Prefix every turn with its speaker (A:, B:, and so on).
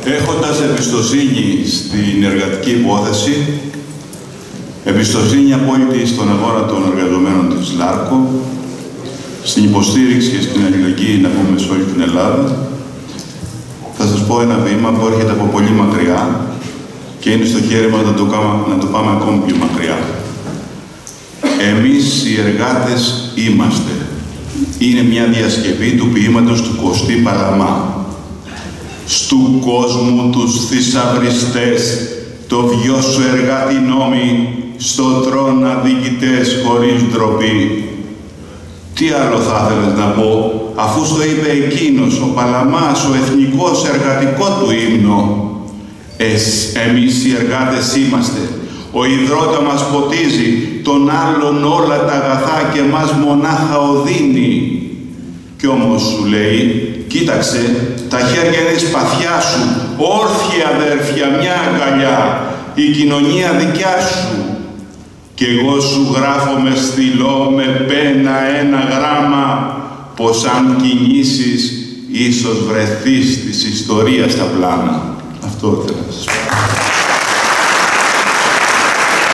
A: Έχοντας εμπιστοσύνη στην εργατική υπόθεση, εμπιστοσύνη απόλυτη στον αγώνα των εργαζομένων της ΛΑΡΚΟ, στην υποστήριξη και στην αλληλεγγύη, να πούμε, σε όλη την Ελλάδα, θα σας πω ένα βήμα που έρχεται από πολύ μακριά και είναι στο χέρι μας να το πάμε ακόμη πιο μακριά. Εμείς οι εργάτες είμαστε. Είναι μια διασκευή του ποίηματος του Κωστή Παλαμά. Στου κόσμου τους θησαυριστές, το βιό σου εργάτη νόμοι, στο τρόν αδικητές χωρίς ντροπή. Τι άλλο θα ήθελες να πω, αφού στο είπε εκείνος, ο Παλαμάς, ο εθνικός εργατικό του ύμνο. Εμείς οι εργάτες είμαστε. Ο υδρότα μας ποτίζει, τον άλλον όλα τα αγαθά και μας μονάχα οδύνει. Κι όμως σου λέει, κοίταξε, τα χέρια είναι η σπαθιά σου, όρθια αδέρφια, μια αγκαλιά, η κοινωνία δικιά σου. Κι εγώ σου γράφω με στυλό, με πένα ένα γράμμα, πως αν κινήσεις, ίσως βρεθείς της ιστορίας στα πλάνα. Αυτό θέλω να σας πω.